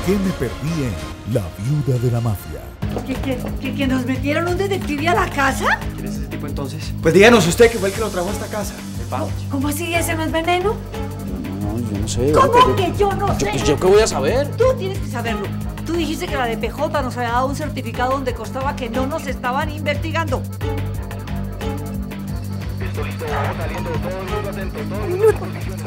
¿Qué me perdí en La Viuda de la Mafia? ¿Que nos metieron un detective a la casa? ¿Quién es ese tipo entonces? Pues díganos usted que fue el que lo trajo a esta casa. ¿Cómo así? ¿Ese no es veneno? No, yo no sé. ¿Cómo que yo no sé? Pues yo qué voy a saber. Tú tienes que saberlo. Tú dijiste que la de PJ nos había dado un certificado donde constaba que no nos estaban investigando. Listo, listo, vamos saliendo, todo el mundo atento, todo el mundo en posición.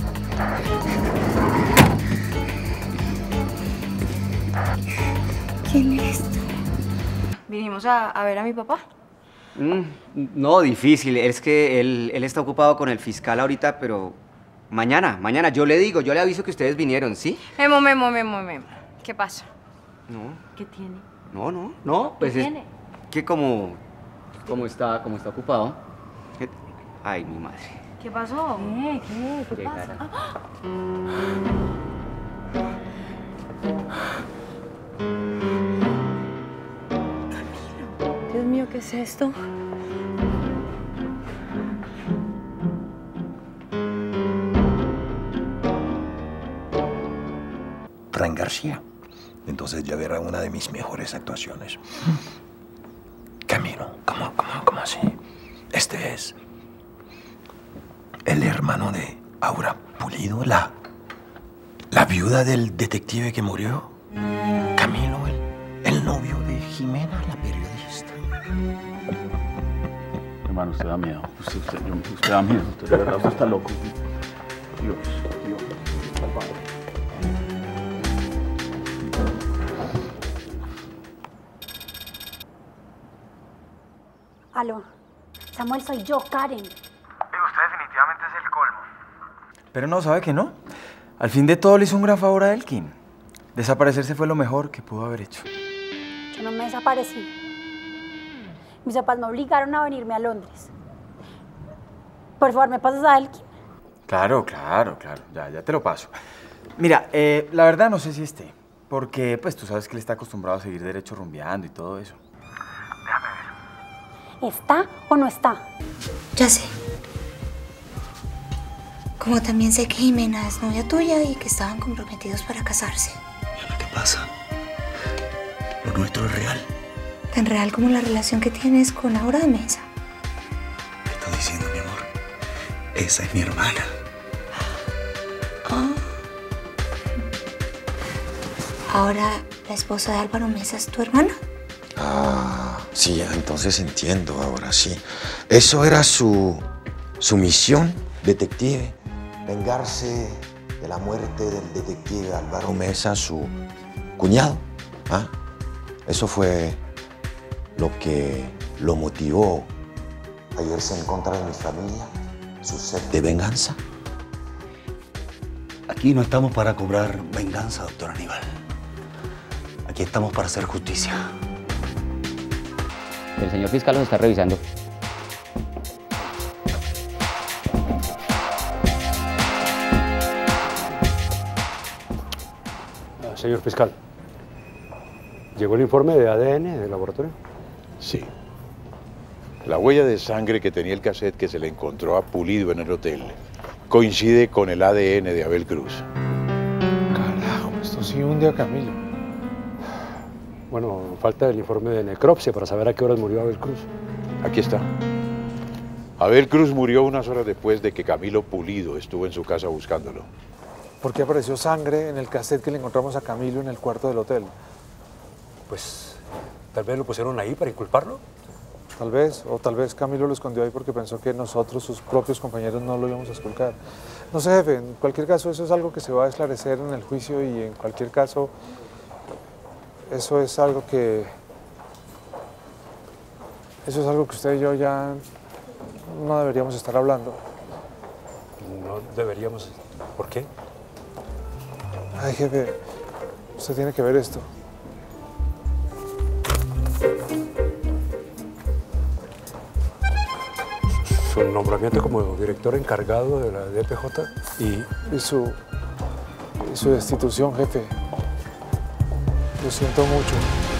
¿Quién es tú? Vinimos a ver a mi papá. No, difícil. Es que él está ocupado con el fiscal ahorita, pero mañana, yo le digo, yo le aviso que ustedes vinieron, ¿sí? Memo. ¿Qué pasa? No, ¿Qué tiene? no, pues ¿Qué es tiene? que como está ocupado. Ay, mi madre. ¿Qué pasó? ¿Qué Qué pasa? cara. Dios mío, ¿qué es esto? Fran García. Entonces ya verá una de mis mejores actuaciones. Camilo, ¿cómo así? Este es el hermano de Aura Pulido, la viuda del detective que murió. Camilo, el novio de Jimena, la periodista. Hermano, usted da miedo. Usted da miedo. Usted de verdad, usted está loco. Dios. Aló, Samuel, soy yo, Karen. Usted definitivamente es el colmo. Pero no, ¿sabe que no? Al fin de todo le hizo un gran favor a Elkin. Desaparecerse fue lo mejor que pudo haber hecho. Yo no me desaparecí. Mis papás me obligaron a venirme a Londres. Por favor, ¿me pasas a Elkin? Claro. Ya te lo paso. Mira, la verdad no sé si esté. Porque, pues, tú sabes que él está acostumbrado a seguir derecho rumbeando y todo eso. Déjame ver. ¿Está o no está? Ya sé. Como también sé que Jimena es novia tuya y que estaban comprometidos para casarse. ¿Qué pasa? Lo nuestro es real. Tan real como la relación que tienes con Aura de Mesa. ¿Qué estás diciendo, mi amor? Esa es mi hermana. Ahora, ¿la esposa de Álvaro Mesa es tu hermana? Ah, sí, entonces entiendo ahora, sí. Eso era su misión, detective. Vengarse de la muerte del detective Álvaro Mesa, su cuñado. ¿Ah? Eso fue lo que lo motivó a irse en contra de mi familia, su sed de venganza. Aquí no estamos para cobrar venganza, doctor Aníbal. Aquí estamos para hacer justicia. El señor fiscal los está revisando. Señor fiscal, ¿llegó el informe de ADN del laboratorio? Sí. La huella de sangre que tenía el cassette que se le encontró a Pulido en el hotel coincide con el ADN de Abel Cruz. Carajo, esto sí hunde a Camilo. Bueno, falta el informe de necropsia para saber a qué horas murió Abel Cruz. Aquí está. Abel Cruz murió unas horas después de que Camilo Pulido estuvo en su casa buscándolo. ¿Por qué apareció sangre en el cassette que le encontramos a Camilo en el cuarto del hotel? Pues, tal vez lo pusieron ahí para inculparlo. Tal vez, o tal vez Camilo lo escondió ahí porque pensó que nosotros, sus propios compañeros, no lo íbamos a esculcar. No sé, jefe, en cualquier caso eso es algo que se va a esclarecer en el juicio y en cualquier caso eso es algo que usted y yo ya no deberíamos estar hablando. No deberíamos. ¿Por qué? Ay, jefe, usted tiene que ver esto. Su nombramiento como director encargado de la DPJ y su destitución, jefe. Lo siento mucho.